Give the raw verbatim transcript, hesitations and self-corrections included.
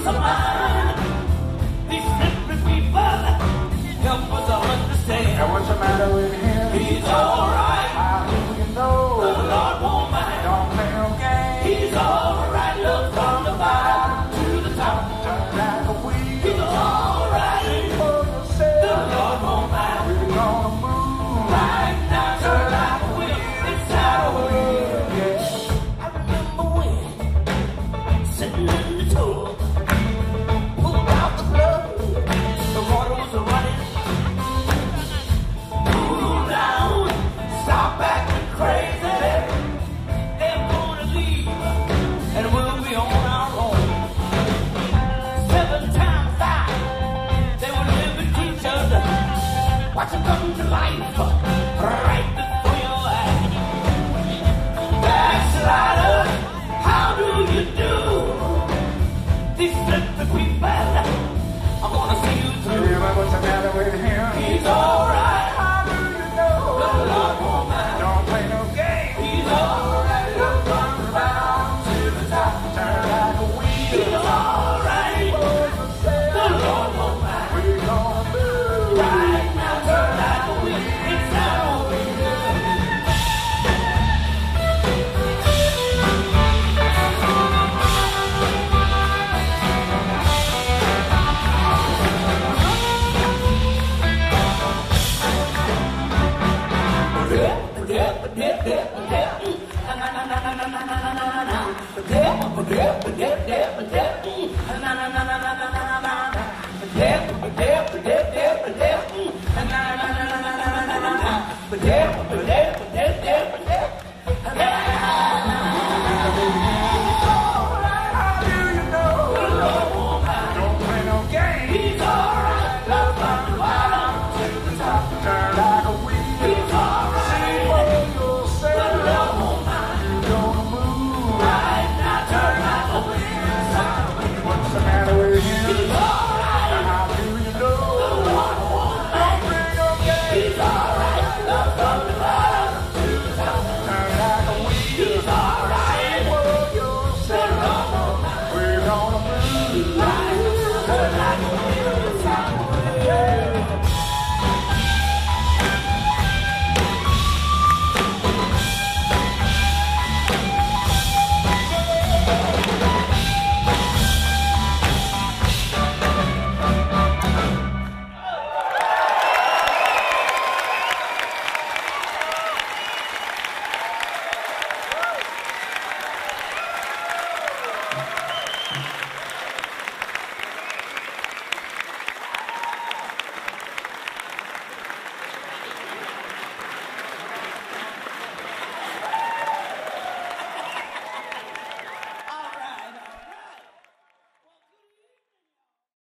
peace of mind. These slippery people help us to understand. And what's the matter with him? He's alright. How do you know? The Lord won't mind. Don't play no game. He's alright. Look from the bottom to the top. Turn like a wheel. He's alright. For yourself. The Lord won't mind. We're gonna move. Right now, turn like a wheel. Inside a wheel. Yeah. I remember when sitting in the tub, pulled out the plug. The water was running. Cool down, stop acting crazy. They're gonna leave, and we'll be on our own. Seven times five, they would live with each other. Watch them come to life, right before your eyes. Backslider, how do you do? These slippery people, I'm gonna see you through. Yeah, but what's the matter with him? He's alright. How do you know? The Lord won't mind. Don't play no game. He's alright. Look from the bottom to the top. Turn like a He's wheel. alright. For yourself. The Lord won't mind. We're gonna move. Right now, turn like a wheel. Inside a wheel. Yeah.